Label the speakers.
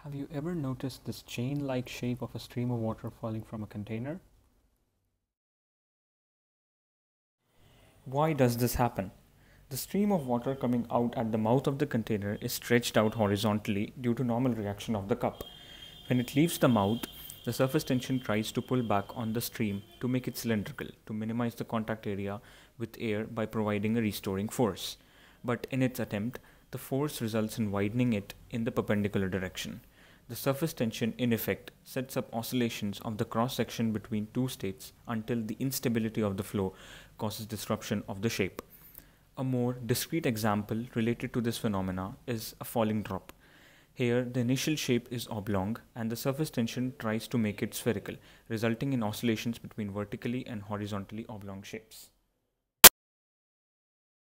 Speaker 1: Have you ever noticed this chain-like shape of a stream of water falling from a container? Why does this happen? The stream of water coming out at the mouth of the container is stretched out horizontally due to normal reaction of the cup. When it leaves the mouth, the surface tension tries to pull back on the stream to make it cylindrical to minimize the contact area with air by providing a restoring force. But in its attempt, the force results in widening it in the perpendicular direction. The surface tension in effect sets up oscillations of the cross section between two states until the instability of the flow causes disruption of the shape. A more discrete example related to this phenomena is a falling drop. Here, the initial shape is oblong and the surface tension tries to make it spherical, resulting in oscillations between vertically and horizontally oblong shapes.